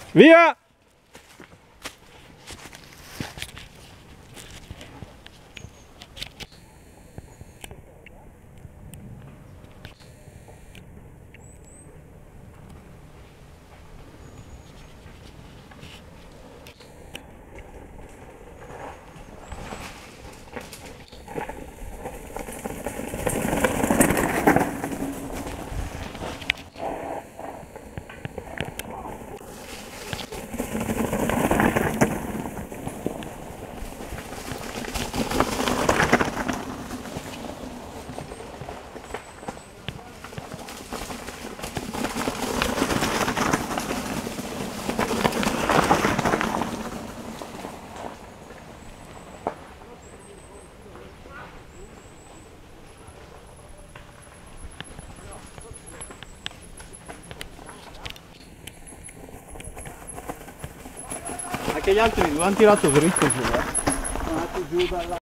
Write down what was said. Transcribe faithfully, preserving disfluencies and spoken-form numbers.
Via! Anche gli altri due hanno tirato dritto giù, eh. Sono andati giù dalla...